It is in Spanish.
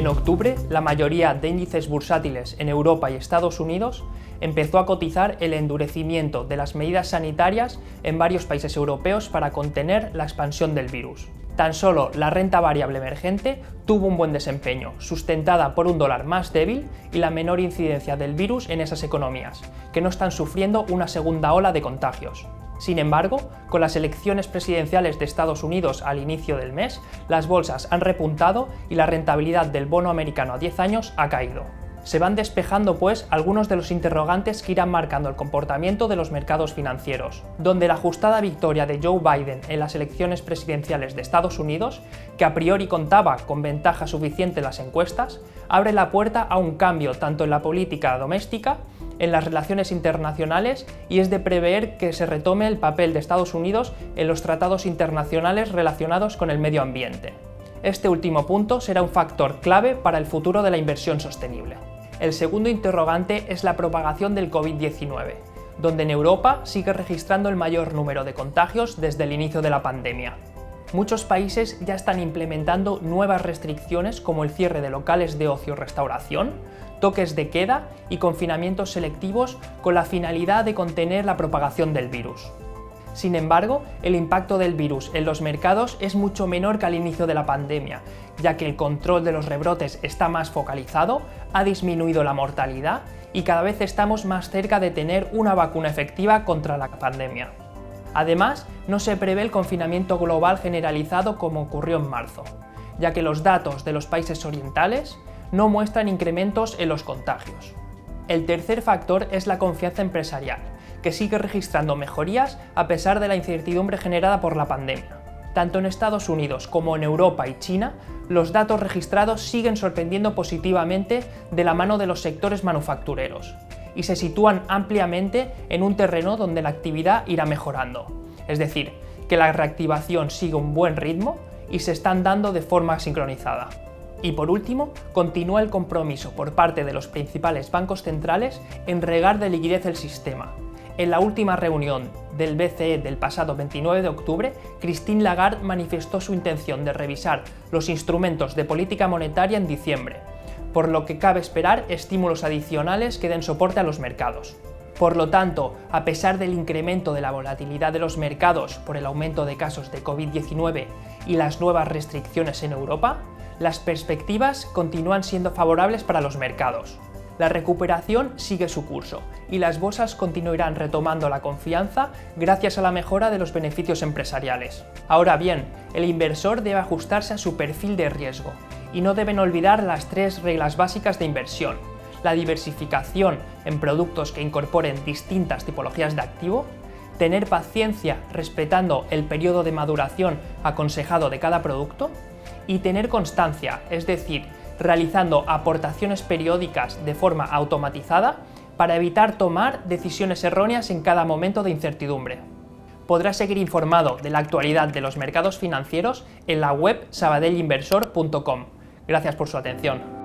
En octubre, la mayoría de índices bursátiles en Europa y Estados Unidos empezó a cotizar el endurecimiento de las medidas sanitarias en varios países europeos para contener la expansión del virus. Tan solo la renta variable emergente tuvo un buen desempeño, sustentada por un dólar más débil y la menor incidencia del virus en esas economías, que no están sufriendo una segunda ola de contagios. Sin embargo, con las elecciones presidenciales de Estados Unidos al inicio del mes, las bolsas han repuntado y la rentabilidad del bono americano a 10 años ha caído. Se van despejando, pues, algunos de los interrogantes que irán marcando el comportamiento de los mercados financieros, donde la ajustada victoria de Joe Biden en las elecciones presidenciales de Estados Unidos, que a priori contaba con ventaja suficiente en las encuestas, abre la puerta a un cambio tanto en la política doméstica, en las relaciones internacionales, y es de prever que se retome el papel de Estados Unidos en los tratados internacionales relacionados con el medio ambiente. Este último punto será un factor clave para el futuro de la inversión sostenible. El segundo interrogante es la propagación del COVID-19, donde en Europa sigue registrando el mayor número de contagios desde el inicio de la pandemia. Muchos países ya están implementando nuevas restricciones como el cierre de locales de ocio y restauración, toques de queda y confinamientos selectivos con la finalidad de contener la propagación del virus. Sin embargo, el impacto del virus en los mercados es mucho menor que al inicio de la pandemia, ya que el control de los rebrotes está más focalizado, ha disminuido la mortalidad y cada vez estamos más cerca de tener una vacuna efectiva contra la pandemia. Además, no se prevé el confinamiento global generalizado como ocurrió en marzo, ya que los datos de los países orientales no muestran incrementos en los contagios. El tercer factor es la confianza empresarial, que sigue registrando mejorías a pesar de la incertidumbre generada por la pandemia. Tanto en Estados Unidos como en Europa y China, los datos registrados siguen sorprendiendo positivamente de la mano de los sectores manufactureros y se sitúan ampliamente en un terreno donde la actividad irá mejorando. Es decir, que la reactivación sigue un buen ritmo y se están dando de forma sincronizada. Y por último, continúa el compromiso por parte de los principales bancos centrales en regar de liquidez el sistema. En la última reunión del BCE del pasado 29 de octubre, Christine Lagarde manifestó su intención de revisar los instrumentos de política monetaria en diciembre, por lo que cabe esperar estímulos adicionales que den soporte a los mercados. Por lo tanto, a pesar del incremento de la volatilidad de los mercados por el aumento de casos de COVID-19 y las nuevas restricciones en Europa, las perspectivas continúan siendo favorables para los mercados. La recuperación sigue su curso y las bolsas continuarán retomando la confianza gracias a la mejora de los beneficios empresariales. Ahora bien, el inversor debe ajustarse a su perfil de riesgo y no deben olvidar las tres reglas básicas de inversión: la diversificación en productos que incorporen distintas tipologías de activo, tener paciencia respetando el periodo de maduración aconsejado de cada producto y tener constancia, es decir, realizando aportaciones periódicas de forma automatizada para evitar tomar decisiones erróneas en cada momento de incertidumbre. Podrás seguir informado de la actualidad de los mercados financieros en la web sabadellinversor.com. Gracias por su atención.